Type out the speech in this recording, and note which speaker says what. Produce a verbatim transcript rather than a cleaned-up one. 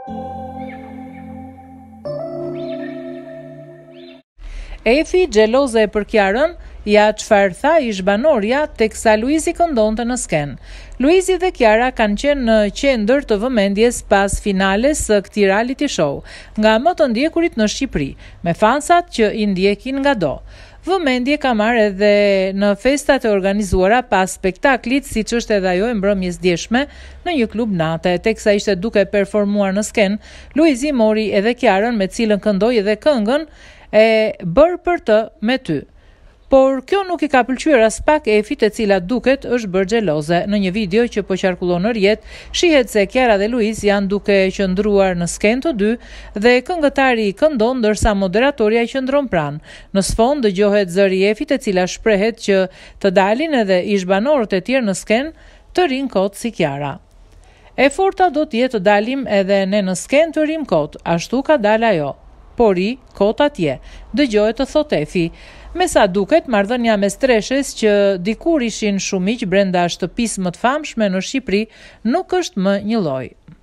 Speaker 1: Efi xheloze për Kiarën, ja çfarë tha ish banorja teksa Luizi këndonte në sken. Luizi dhe Kiara kanë qenë në qendër të vëmendjes pas finales së këtij reality show, nga më të ndjekurit në Shqipëri, me fansat që i ndjekin ngado. Vëmendje ka marrë edhe në festat e organizuara pas spektaklit, siç është edhe ajo e mbrëmjes djeshme në një klub nate. Teksa ishte duke performuar në sken, Luizi mori edhe Kiarën, me cilën këndoi edhe këngën e bërë për të me ty. Por kjo nuk i ka pëlqyer as pak Efit, e cila duket është bërë xheloze. Në një video që po qarkullon në rrjet, shihet se Kiara dhe Luiz janë duke qëndruar në sken të dy dhe këngëtari këndon ndërsa moderatorja i qëndron pranë. Në sfond dëgjohet zëri i Efit, e cila shprehet që të dalin edhe ish banorët e tjerë në sken të rinë kot si Kiara. E forta do të jetë të dalim edhe ne në sken të rim kot, ashtu ka dalë ajo. Por i kot atje, dëgjohet të thot Efi. Me sa duket, marrëdhënia mes treshes që dikur ishin shumë miq brenda shtëpisë më të famshme në Shqipëri nuk është më një lloj.